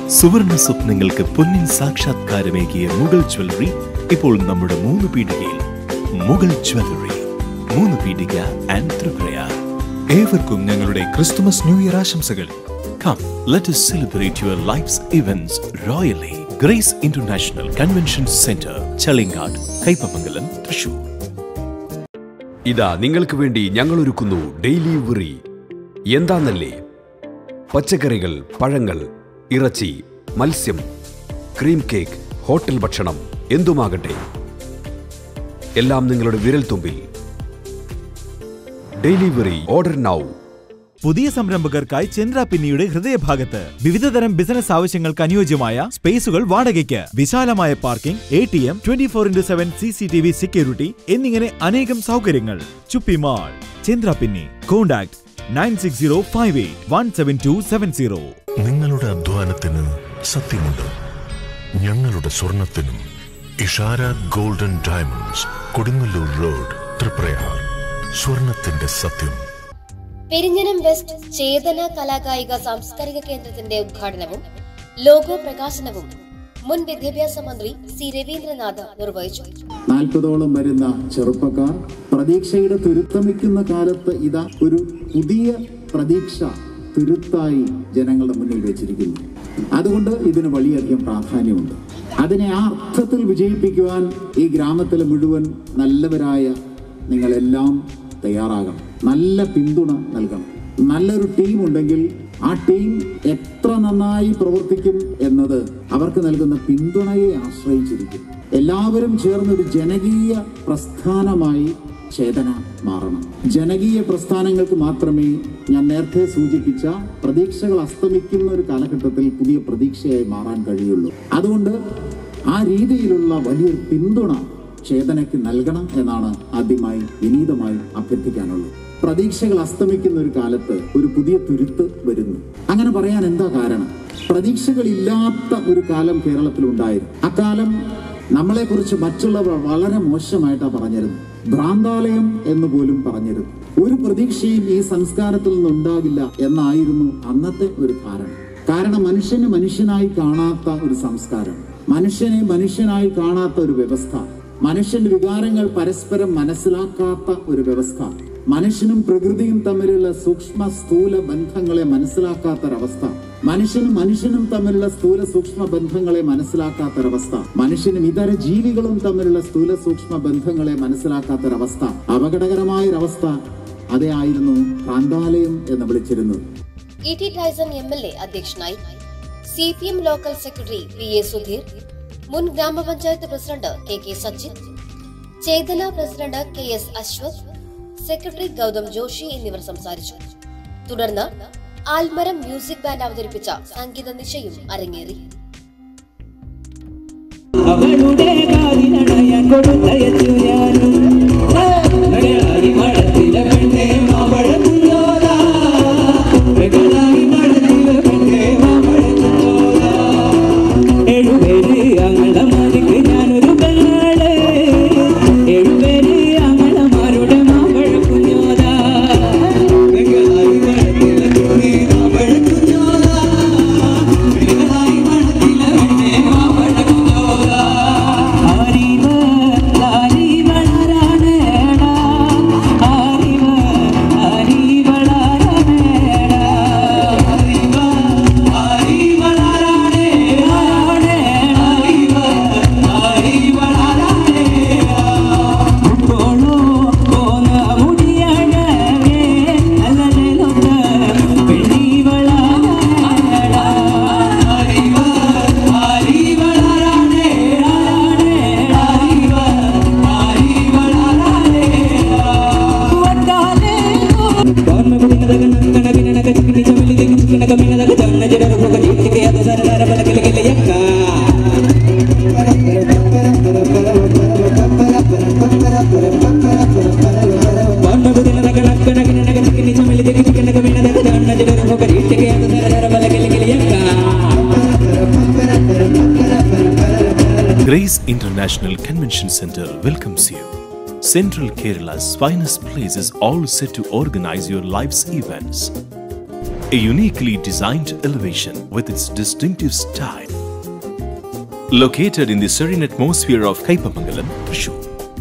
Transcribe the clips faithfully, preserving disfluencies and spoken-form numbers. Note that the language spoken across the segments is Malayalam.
സുവർണ സ്വപ്നങ്ങൾക്ക് പൊന്നിൻ സാക്ഷാത്കാരമേകിയ മുഗൾ ജ്വല്ലറി ഇപ്പോൾ നമ്മുടെ മൂന്ന് പീടികയിൽ. മുഗൾ ജ്വല്ലറി, മൂന്ന് പീടിക ആൻഡ് ത്രിപുരയാർ. ഏവർക്കും ഞങ്ങളുടെ ക്രിസ്തുമസ് ന്യൂ ഇയർ ആശംസകൾ. Come, let us celebrate your life's events royally. Grace International Convention Center, Chalingad, Kaipamangalam, Thrissur. ഇതാ നിങ്ങൾക്ക് വേണ്ടി ഞങ്ങൾ ഒരുക്കുന്നു ഡെയിലി ഉറി. എന്താന്നല്ലേ? പച്ചക്കറികൾ, പഴങ്ങൾ, ഇറച്ചി, മത്സ്യം, ക്രീം കേക്ക്, ഹോട്ടൽ ഭക്ഷണം എന്തുമാകട്ടെ, എല്ലാം നിങ്ങളുടെ വിരൽത്തുമ്പിൽ. Delivery order now. പുതിയ സംരംഭകർക്കായി ചന്ദ്ര പിന്നിയുടെ ഹൃദയഭാഗത്ത് വിവിധതരം ബിസിനസ് ആവശ്യങ്ങൾക്ക് അനുയോജ്യമായ സ്പേസുകൾ വാടകയ്ക്ക്, വിശാലമായ parking, A T M, twenty four into seven C C T V security എന്നിങ്ങനെ അനേകം സൗകര്യങ്ങൾ. ചുപ്പി mall, Chandrappinni. Contact nine six zero five eight one seven two seven zero. നിങ്ങളുടെ അധ്വാനത്തിന് സത്യമുണ്ട്, ഞങ്ങളുടെ സ്വർണത്തിനും. Ishara golden diamonds, Kodungallur road, Triprayar. സ്വർണത്തിന്റെ സത്യം. പെരിഞ്ഞനം വെസ്റ്റ് ചേതന കലാകായിക സാംസ്കാരിക കേന്ദ്രത്തിന്റെ ഉദ്ഘാടനവും ലോഗോ പ്രകാശനവും മുൻ വിദ്യാഭ്യാസ മന്ത്രി സി രവീന്ദ്രനാഥ് നിർവഹിച്ചു. നാൽപ്പതോളം വരുന്ന ചെറുപ്പക്കാർ പ്രതീക്ഷയുടെ തുരുത്തമിക്കുന്ന കാലത്ത് ഇതാ ഒരു പുതിയ പ്രതീക്ഷ തുരുത്തായി ജനങ്ങളുടെ മുന്നിൽ വെച്ചിരിക്കുന്നു. അതുകൊണ്ട് ഇതിന് വലിയധികം പ്രാധാന്യമുണ്ട്. അതിനെ ആ അർത്ഥത്തിൽ വിജയിപ്പിക്കുവാൻ ഈ ഗ്രാമത്തിലെ മുഴുവൻ നല്ലവരായ നിങ്ങളെല്ലാം തയ്യാറാകണം. നല്ല പിന്തുണ നൽകണം. നല്ലൊരു ടീം ഉണ്ടെങ്കിൽ ആ ടീം എത്ര നന്നായി പ്രവർത്തിക്കും എന്നത് അവർക്ക് നൽകുന്ന പിന്തുണയെ ആശ്രയിച്ചിരിക്കും. എല്ലാവരും ചേർന്നൊരു ജനകീയ പ്രസ്ഥാനമായി ചേതന മാറണം. ജനകീയ പ്രസ്ഥാനങ്ങൾക്ക് മാത്രമേ ഞാൻ നേരത്തെ സൂചിപ്പിച്ച പ്രതീക്ഷകൾ അസ്തമിക്കുന്ന ഒരു കാലഘട്ടത്തിൽ പുതിയ പ്രതീക്ഷയായി മാറാൻ കഴിയുള്ളൂ. അതുകൊണ്ട് ആ രീതിയിലുള്ള വലിയൊരു പിന്തുണ ചേതനയ്ക്ക് നൽകണം എന്നാണ് ആദ്യമായി വിനീതമായി അഭ്യർത്ഥിക്കാനുള്ളത്. പ്രതീക്ഷകൾ അസ്തമിക്കുന്ന ഒരു കാലത്ത് ഒരു പുതിയ തുരുത്ത് വരുന്നു. അങ്ങനെ പറയാൻ എന്താ കാരണം? പ്രതീക്ഷകളില്ലാത്ത ഒരു കാലം കേരളത്തിൽ ഉണ്ടായിരുന്നു. അക്കാലം നമ്മളെ കുറിച്ച് മറ്റുള്ളവർ വളരെ മോശമായിട്ടാണ് പറഞ്ഞിരുന്നു. ഭ്രാന്താലയം എന്ന് പോലും പറഞ്ഞിരുന്നു. ഒരു പ്രതീക്ഷയും ഈ സംസ്കാരത്തിൽ നിന്നുണ്ടാകില്ല എന്നായിരുന്നു അന്നത്തെ ഒരു ധാരണ. കാരണം മനുഷ്യനെ മനുഷ്യനായി കാണാത്ത ഒരു സംസ്കാരം, മനുഷ്യനെ മനുഷ്യനായി കാണാത്ത ഒരു വ്യവസ്ഥ, മനുഷ്യന്റെ വികാരങ്ങൾ പരസ്പരം മനസ്സിലാക്കാത്ത ഒരു വ്യവസ്ഥ, മനുഷ്യനും പ്രകൃതിയും തമ്മിലുള്ള സൂക്ഷ്മ സ്ഥൂല ബന്ധങ്ങളെ മനസ്സിലാക്കാത്തൊരവസ്ഥ, മനുഷ്യനും മനുഷ്യനും തമ്മിലുള്ള സ്ഥൂല സൂക്ഷ്മ ബന്ധങ്ങളെ മനസ്സിലാക്കാത്തൊരവസ്ഥ, മനുഷ്യനും ഇതര ജീവികളും തമ്മിലുള്ള സ്ഥൂല സൂക്ഷ്മ ബന്ധങ്ങളെ മനസ്സിലാക്കാത്തൊരവസ്ഥ, അപകടകരമായൊരവസ്ഥ. അതേ ആയിരുന്നു ഭ്രാന്താലയം എന്ന് വിളിച്ചിരുന്നത്. E T Tyson M L A അധ്യക്ഷനായി. C P M local secretary P A Sudheer, മുൻ ഗ്രാമപഞ്ചായത്ത് president K K Sachin, Chetana president K S Aswath, secretary Gautham Joshi എന്നിവർ സംസാരിച്ചു. തുടർന്ന് ആൽമരം മ്യൂസിക് ബാൻഡ് അവതരിപ്പിച്ച സംഗീത നിശയും അരങ്ങേറി. Grace International Convention Center welcomes you. Central Kerala's finest places, all set to organize your life's events. a uniquely designed elevation with its distinctive style. Located in the serene atmosphere of Kaipamangalam, Thrissur.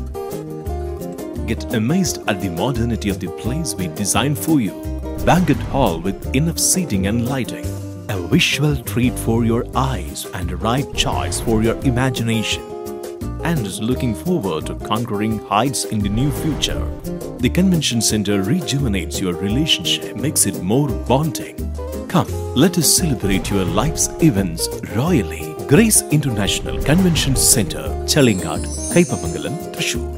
Get amazed at the modernity of the place we designed for you. Banquet hall with enough seating and lighting. A visual treat for your eyes and a right choice for your imagination. And is looking forward to conquering heights in the new future. The convention center rejuvenates your relationship, makes it more bonding. Come, let us celebrate your life's events royally. Grace International Convention Center, Chalingad, Kaipamangalam, Thrissur.